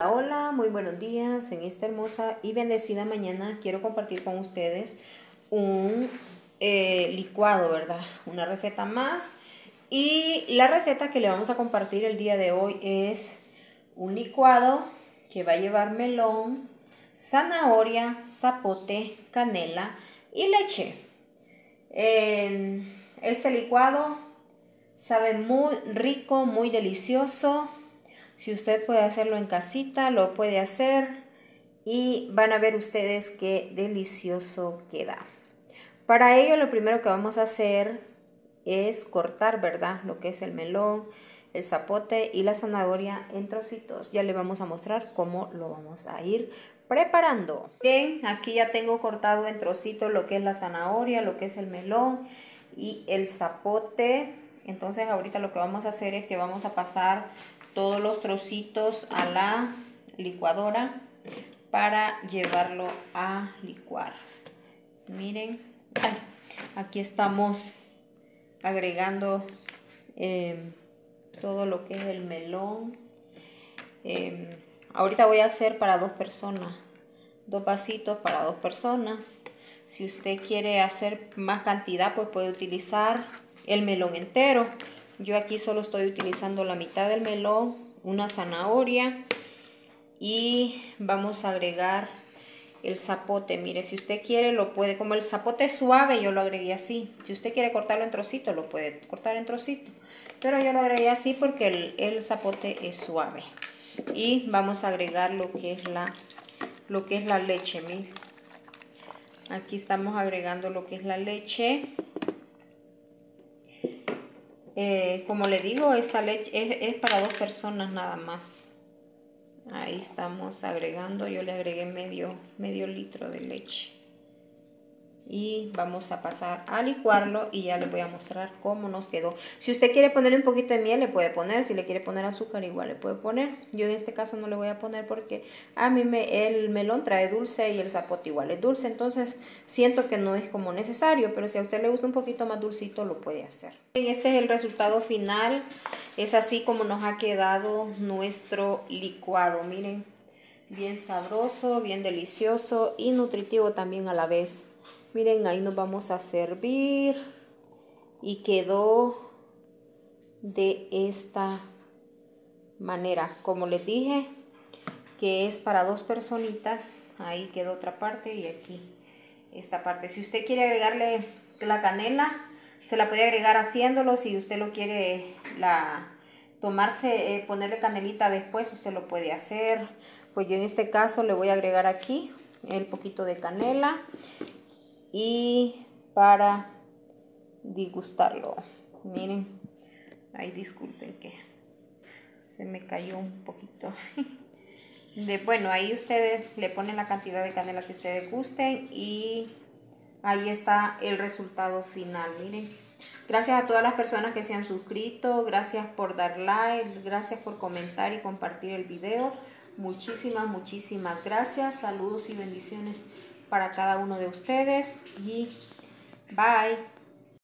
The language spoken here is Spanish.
Hola, muy buenos días. En esta hermosa y bendecida mañana quiero compartir con ustedes un licuado, ¿verdad? Una receta más. Y la receta que le vamos a compartir el día de hoy es un licuado que va a llevar melón, zanahoria, zapote, canela y leche. Este licuado sabe muy rico, muy delicioso. Si usted puede hacerlo en casita, lo puede hacer y van a ver ustedes qué delicioso queda. Para ello, lo primero que vamos a hacer es cortar, ¿verdad? Lo que es el melón, el zapote y la zanahoria en trocitos. Ya le vamos a mostrar cómo lo vamos a ir preparando. Bien, aquí ya tengo cortado en trocitos lo que es la zanahoria, lo que es el melón y el zapote. Entonces ahorita lo que vamos a hacer es que vamos a pasar todos los trocitos a la licuadora para llevarlo a licuar. Miren, aquí estamos agregando todo lo que es el melón. Ahorita voy a hacer para 2 personas, 2 vasitos para 2 personas. Si usted quiere hacer más cantidad, pues puede utilizar el melón entero. Yo aquí solo estoy utilizando la mitad del melón, una zanahoria y vamos a agregar el zapote. Mire, si usted quiere lo puede, como el zapote es suave, yo lo agregué así. Si usted quiere cortarlo en trocitos, lo puede cortar en trocitos, pero yo lo agregué así porque el zapote es suave. Y vamos a agregar lo que es la leche. Mire, aquí estamos agregando lo que es la leche. Como le digo, esta leche es para 2 personas nada más. Ahí estamos agregando, yo le agregué medio litro de leche. Y vamos a pasar a licuarlo y ya les voy a mostrar cómo nos quedó. Si usted quiere ponerle un poquito de miel, le puede poner. Si le quiere poner azúcar, igual le puede poner. Yo en este caso no le voy a poner porque a mí el melón trae dulce y el zapote igual es dulce. Entonces siento que no es como necesario, pero si a usted le gusta un poquito más dulcito, lo puede hacer. Este es el resultado final. Es así como nos ha quedado nuestro licuado. Miren, bien sabroso, bien delicioso y nutritivo también a la vez. Miren, ahí nos vamos a servir y quedó de esta manera. Como les dije, que es para 2 personitas. Ahí quedó otra parte y aquí esta parte. Si usted quiere agregarle la canela, se la puede agregar haciéndolo. Si usted lo quiere ponerle canelita después, usted lo puede hacer. Pues yo en este caso le voy a agregar aquí el poquito de canela y para disgustarlo. Miren, ahí disculpen que se me cayó un poquito. Bueno, ahí ustedes le ponen la cantidad de canela que ustedes gusten y ahí está el resultado final. Miren, gracias a todas las personas que se han suscrito, gracias por dar like, gracias por comentar y compartir el video. Muchísimas gracias. Saludos y bendiciones para cada uno de ustedes y bye.